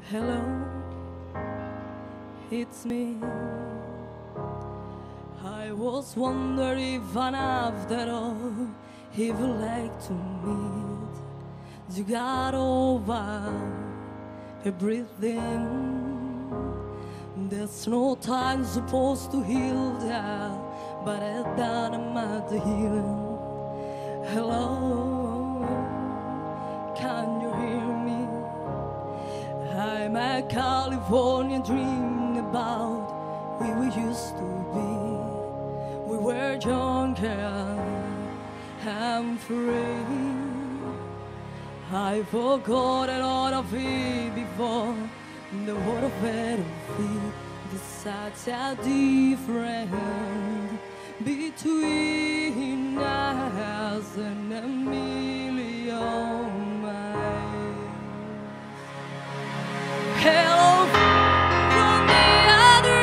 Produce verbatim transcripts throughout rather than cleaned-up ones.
Hello, it's me. I was wondering if one after all he would like to meet. You got over everything. There's no time supposed to heal that, but I done I'm at the healing. Hello, can you hear me? I'm a California dreaming about where we used to be. We were younger and free. I forgot a lot of it before the world of battlefield. There's such a difference between us and a million miles. Hello from the other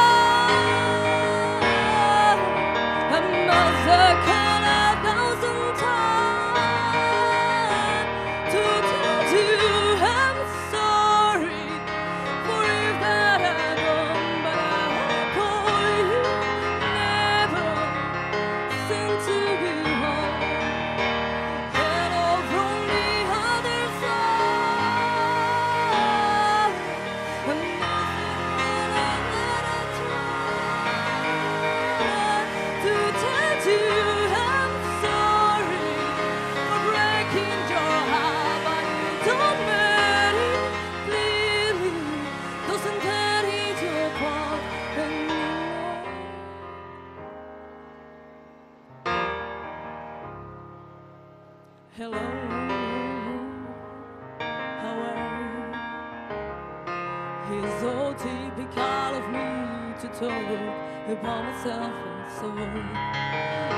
side. I must have called a thousand times to tell you I'm sorry for if that I done, but I call you never seem to be home. Hello from the other side. I must have called a try to tell you I'm sorry for breaking your heart, but it don't matter. Clearly, doesn't tear it apart anymore. Hello, how are you? It's so typical of me to talk about myself and so.